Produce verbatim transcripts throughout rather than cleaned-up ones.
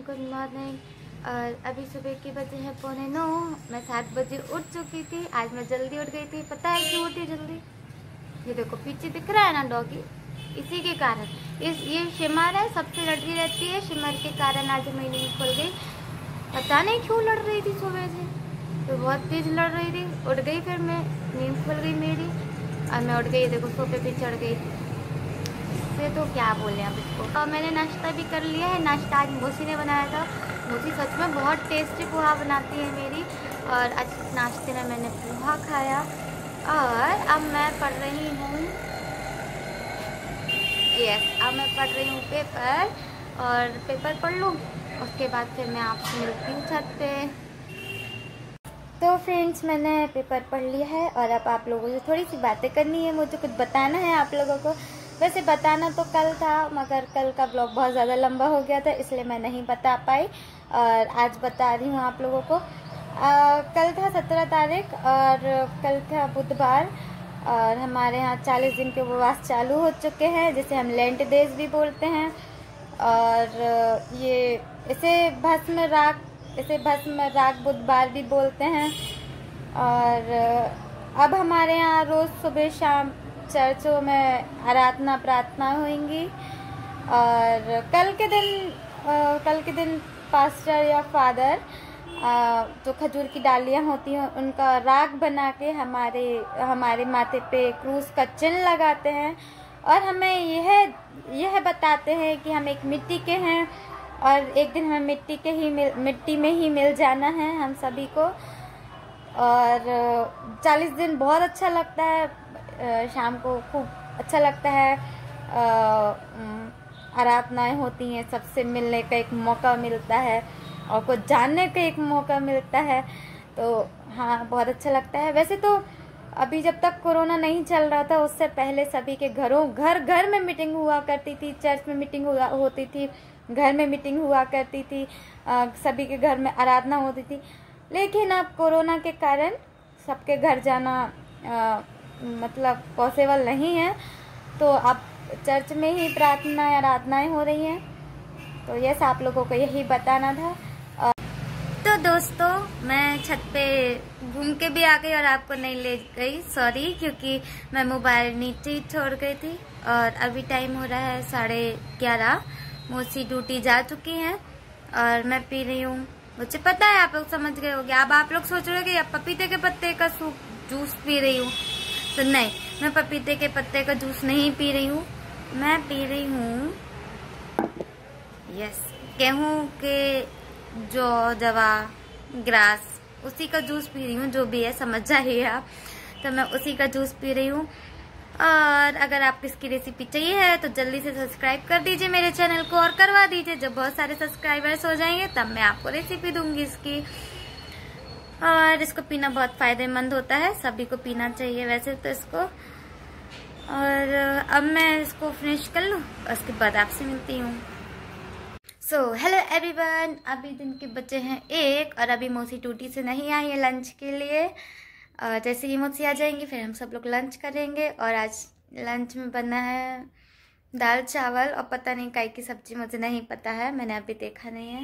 Good morning. और अभी सुबह के बजे हैं पौने नौ। मैं सात बजे उठ चुकी थी। आज मैं जल्दी उठ गई थी। पता है क्यों उठी जल्दी? ये देखो पीछे दिख रहा है ना डॉगी, इसी के कारण। इस ये शिमर है, सबसे लड़ती रहती है। शिमर के कारण आज मेरी नींद खुल गई। पता नहीं क्यों लड़ रही थी सुबह से, तो बहुत तेज लड़ रही थी। उठ गई, फिर मैं नींद खुल गई मेरी और मैं उठ गई। देखो सोफे पे चढ़ गई। फिर तो क्या बोले अब इसको। और मैंने नाश्ता भी कर लिया है। नाश्ता आज मोसी ने बनाया था। मोसी सच में बहुत टेस्टी पोहा बनाती है मेरी। और आज नाश्ते में मैंने पोहा खाया। और अब मैं पढ़ रही हूँ, यस अब मैं पढ़ रही हूँ पेपर। और पेपर पढ़ लूँ, उसके बाद फिर मैं आपसे मिलती हूँ छत पे। तो फ्रेंड्स, मैंने पेपर पढ़ लिया है और अब आप लोगों से थोड़ी सी बातें करनी है। मुझे कुछ बताना है आप लोगों को। वैसे बताना तो कल था, मगर कल का ब्लॉग बहुत ज़्यादा लंबा हो गया था, इसलिए मैं नहीं बता पाई। और आज बता रही हूँ आप लोगों को। आ, कल था सत्रह तारीख और कल था बुधवार। और हमारे यहाँ चालीस दिन के उपवास चालू हो चुके हैं, जिसे हम लेंट डेज भी बोलते हैं। और ये इसे भस्म राग इसे भस्म राग बुधवार भी बोलते हैं। और अब हमारे यहाँ रोज़ सुबह शाम चर्चों में आराधना प्रार्थना होंगी। और कल के दिन आ, कल के दिन पास्टर या फादर आ, जो खजूर की डालियाँ होती हैं उनका राग बना के हमारे हमारे माथे पे क्रूस का चिन्ह लगाते हैं। और हमें यह यह बताते हैं कि हम एक मिट्टी के हैं और एक दिन हमें मिट्टी के ही मिल मिट्टी में ही मिल जाना है हम सभी को। और चालीस दिन बहुत अच्छा लगता है। शाम को खूब अच्छा लगता है। आराधनाएं होती हैं, सबसे मिलने का एक मौका मिलता है और कुछ जानने का एक मौका मिलता है। तो हाँ, बहुत अच्छा लगता है। वैसे तो अभी जब तक कोरोना नहीं चल रहा था उससे पहले सभी के घरों घर घर में मीटिंग हुआ करती थी। चर्च में मीटिंग हुआ होती थी, घर में मीटिंग हुआ करती थी, आ, सभी के घर में आराधना होती थी। लेकिन अब कोरोना के कारण सबके घर जाना आ, मतलब पॉसिबल नहीं है, तो अब चर्च में ही प्रार्थना आराधनाएं हो रही हैं। तो यस, आप लोगों को यही बताना था। तो दोस्तों, मैं छत पे घूम के भी आ गई और आपको नहीं ले गई, सॉरी, क्योंकि मैं मोबाइल नीचे ही छोड़ गई थी। और अभी टाइम हो रहा है साढ़े ग्यारह। मोसी ड्यूटी जा चुकी हैं और मैं पी रही हूँ। मुझे पता है आप लोग समझ गए होंगे। अब आप लोग सोच रहे हो कि अब पपीते के पत्ते का सूप जूस पी रही हूँ, तो नहीं, मैं पपीते के पत्ते का जूस नहीं पी रही हूँ। मैं पी रही हूँ यस गेहूँ के जो दवा ग्रास, उसी का जूस पी रही हूँ। जो भी है समझ जाइए आप, तो मैं उसी का जूस पी रही हूँ। और अगर आपको इसकी रेसिपी चाहिए है तो जल्दी से सब्सक्राइब कर दीजिए मेरे चैनल को और करवा दीजिए। जब बहुत सारे सब्सक्राइबर्स हो जाएंगे तब मैं आपको रेसिपी दूंगी इसकी। और इसको पीना बहुत फायदेमंद होता है, सभी को पीना चाहिए वैसे तो इसको। और अब मैं इसको फिनिश कर लूँ, उसके बाद आपसे मिलती हूँ। सो हेलो एवरीवन, अभी दिन के बच्चे हैं एक और अभी मौसी ड्यूटी से नहीं आई है लंच के लिए। और जैसे ही मौसी आ जाएंगी फिर हम सब लोग लंच करेंगे। और आज लंच में बना है दाल चावल और पता नहीं काई की सब्जी, मुझे नहीं पता है, मैंने अभी देखा नहीं है।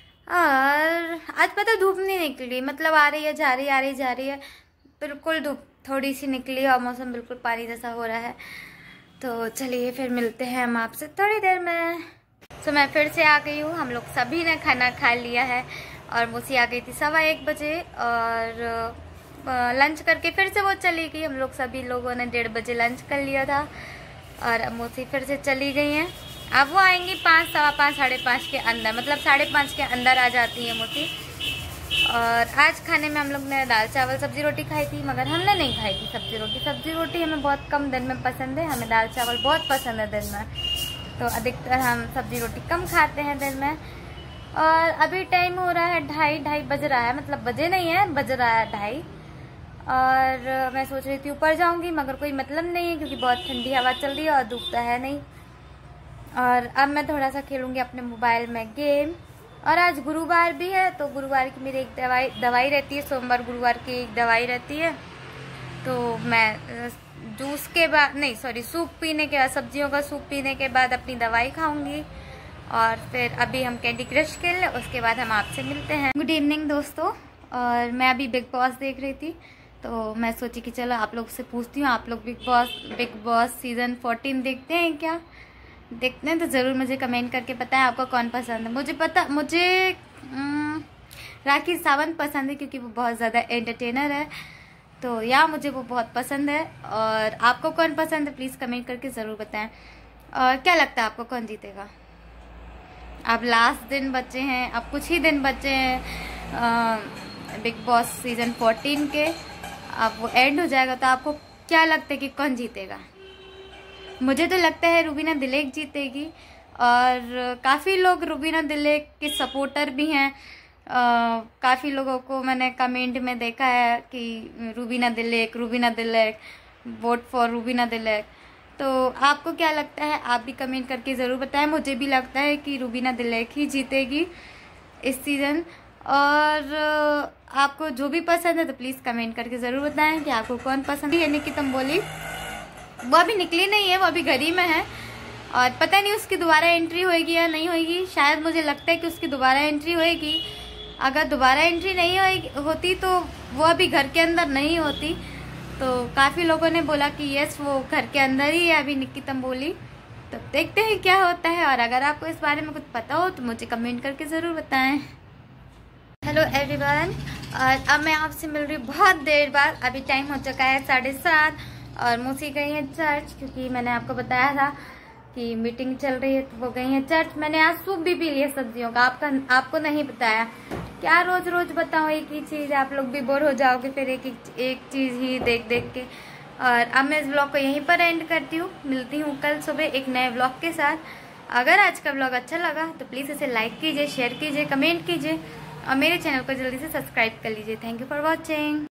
और आज पता धूप नहीं निकली, मतलब आ रही है जा रही आ रही जा रही है, बिल्कुल धूप थोड़ी सी निकली और मौसम बिल्कुल पानी जैसा हो रहा है। तो चलिए फिर मिलते हैं हम आपसे थोड़ी देर में। तो मैं फिर से आ गई हूँ। हम लोग सभी ने खाना खा लिया है और मौसी आ गई थी सवा एक बजे और लंच करके फिर से वो चली गई। हम लोग सभी लोगों ने डेढ़ बजे लंच कर लिया था और अब मौसी फिर से चली गई हैं। अब वो आएंगी पाँच सवा पाँच साढ़े पाँच के अंदर, मतलब साढ़े पाँच के अंदर आ जाती है मौसी। और आज खाने में हम लोग ने दाल चावल सब्जी रोटी खाई थी, मगर हमने नहीं खाई थी सब्जी रोटी। सब्जी रोटी हमें बहुत कम दिन में पसंद है, हमें दाल चावल बहुत पसंद है दिन में, तो अधिकतर हम सब्जी रोटी कम खाते हैं दिन में। और अभी टाइम हो रहा है ढाई ढाई बज रहा है, मतलब बजे नहीं है, बज रहा है ढाई। और मैं सोच रही थी ऊपर जाऊंगी, मगर कोई मतलब नहीं है क्योंकि बहुत ठंडी हवा चल रही है और धूप तो है नहीं। और अब मैं थोड़ा सा खेलूंगी अपने मोबाइल में गेम। और आज गुरुवार भी है, तो गुरुवार की मेरी एक दवाई दवाई रहती है, सोमवार गुरुवार की एक दवाई रहती है। तो मैं जूस के बाद नहीं सॉरी सूप पीने के बाद, सब्जियों का सूप पीने के बाद अपनी दवाई खाऊंगी। और फिर अभी हम कैंडी क्रश खेल लें, उसके बाद हम आपसे मिलते हैं। गुड इवनिंग दोस्तों, और मैं अभी बिग बॉस देख रही थी, तो मैं सोची कि चलो आप लोग से पूछती हूँ, आप लोग Big Boss Big Boss season fourteen देखते हैं क्या? देखते हैं तो ज़रूर मुझे कमेंट करके बताएं आपको कौन पसंद है। मुझे पता मुझे राखी सावंत पसंद है, क्योंकि वो बहुत ज़्यादा एंटरटेनर है, तो या मुझे वो बहुत पसंद है। और आपको कौन पसंद है प्लीज़ कमेंट करके ज़रूर बताएं। और क्या लगता है आपको कौन जीतेगा? अब लास्ट दिन बचे हैं, अब कुछ ही दिन बचे हैं बिग बॉस सीज़न फोर्टीन के, अब वो एंड हो जाएगा, तो आपको क्या लगता है कि कौन जीतेगा? मुझे तो लगता है रुबीना दिलेक जीतेगी, और काफ़ी लोग रुबीना दिलेक के सपोर्टर भी हैं। काफ़ी लोगों को मैंने कमेंट में देखा है कि रुबीना दिलेक रुबीना दिलेक वोट फॉर रुबीना दिलेक। तो आपको क्या लगता है? आप भी कमेंट करके ज़रूर बताएं। मुझे भी लगता है कि रुबीना दिलेक ही जीतेगी इस सीज़न। और आपको जो भी पसंद है तो प्लीज़ कमेंट करके ज़रूर बताएं कि आपको कौन पसंद है। यानी कि तुम बोली वो अभी निकली नहीं है, वो अभी घर ही में है, और पता नहीं उसकी दोबारा एंट्री होएगी या नहीं होएगी। शायद मुझे लगता है कि उसकी दोबारा एंट्री होएगी। अगर दोबारा एंट्री नहीं होएगी होती तो वो अभी घर के अंदर नहीं होती। तो काफ़ी लोगों ने बोला कि यस वो घर के अंदर ही है अभी निक्की तंबोली। तो देखते हैं क्या होता है, और अगर आपको इस बारे में कुछ पता हो तो मुझे कमेंट करके ज़रूर बताएं। हेलो एवरीवन, और अब मैं आपसे मिल रही हूँ बहुत देर बाद। अभी टाइम हो चुका है साढ़े सात, और मौसी गई है चर्च, क्योंकि मैंने आपको बताया था कि मीटिंग चल रही है, तो वो गई है चर्च। मैंने आज सूप भी पी लिया सब्जियों का, आपका आपको नहीं बताया। क्या रोज रोज बताऊँ एक ही चीज़, आप लोग भी बोर हो जाओगे फिर एक एक, एक चीज़ ही देख देख के। और अब मैं इस ब्लॉग को यहीं पर एंड करती हूँ। मिलती हूँ कल सुबह एक नए ब्लॉग के साथ। अगर आज का ब्लॉग अच्छा लगा तो प्लीज़ इसे लाइक कीजिए, शेयर कीजिए, कमेंट कीजिए, और मेरे चैनल को जल्दी से सब्सक्राइब कर लीजिए। Thank you for watching.